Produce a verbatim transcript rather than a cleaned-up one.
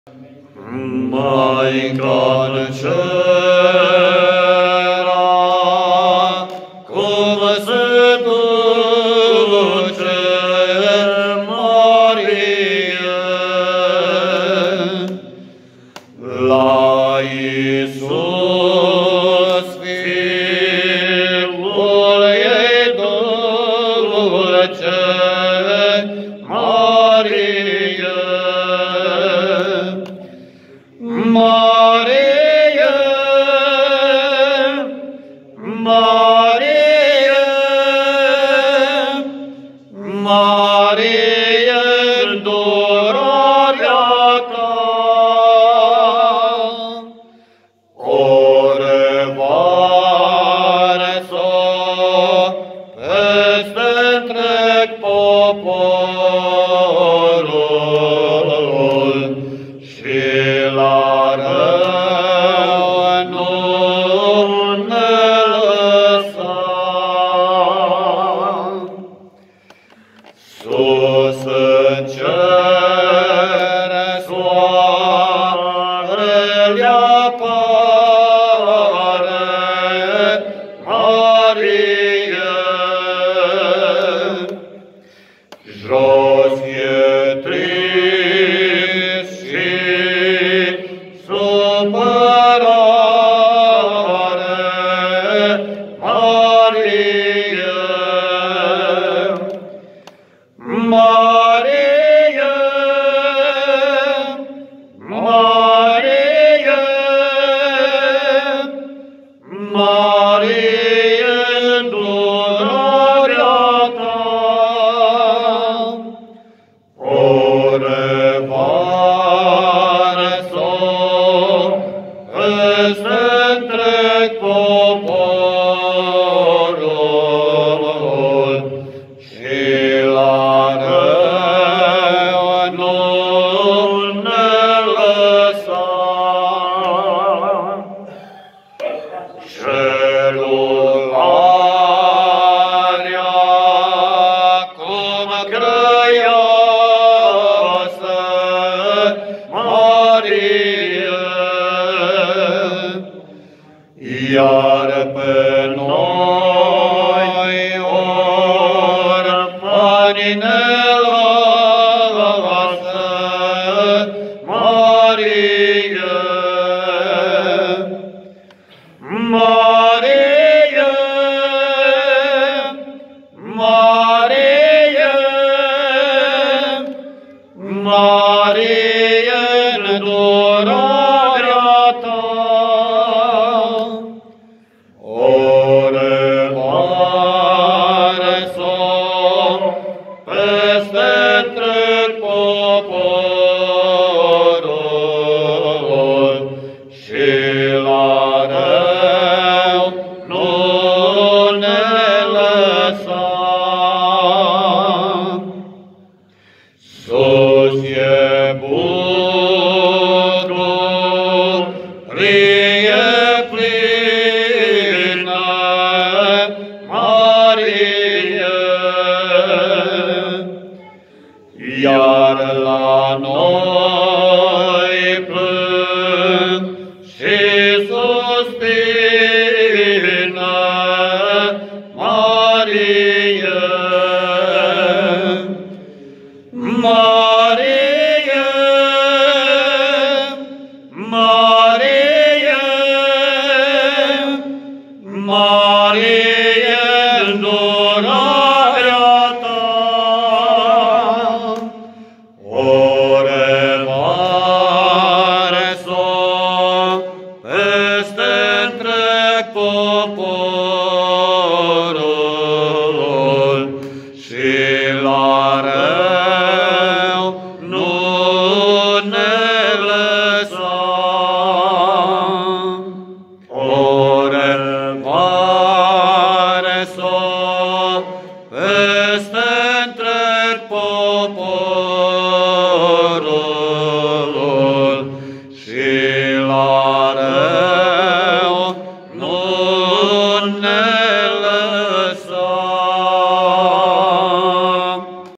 Maica în cera, cum se duce Marie la Iisus, Fiul ei dulce, Marie. Marie, Marie, Marie, îndurarea ta, ore varsă peste întreg poporul și la sus în cer, soarele apare, Marie. Jos e trist și supărare, Marie. Marie, Marie, Marie, îndurarea ta, ore varsă peste întreg poporul și la celularea cum grăioasă, Marie, iar pe noi orfani ne lasă, Marie. Marie, Marie, Marie, îndurarea ta, ore varsă peste întreg poporul și la sus e bucurie plină, Marie, iar la noi plâng și suspină, Marie. Marie, Marie, Marie, îndurarea ta, ore varsă peste întreg poporul și la peste întreg popor.